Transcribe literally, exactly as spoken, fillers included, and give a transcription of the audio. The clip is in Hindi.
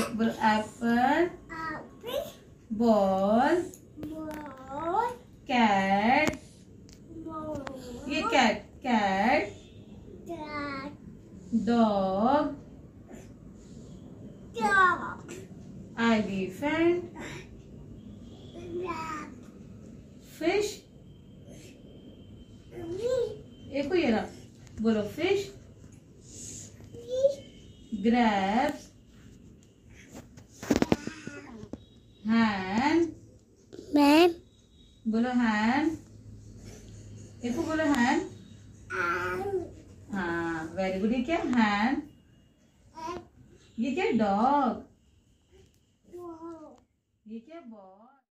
बोलो एप्पल, बॉल, कैट, ये cat, cat, dog, elephant, fish, एक को ये रहा, बोलो फिश, ग्रेप्स, हैन, मैम बोलो हैन, एक को बोलो हैन, हाँ वेरी गुड। ये क्या हैन, ये क्या डॉग, ये क्या बॉल।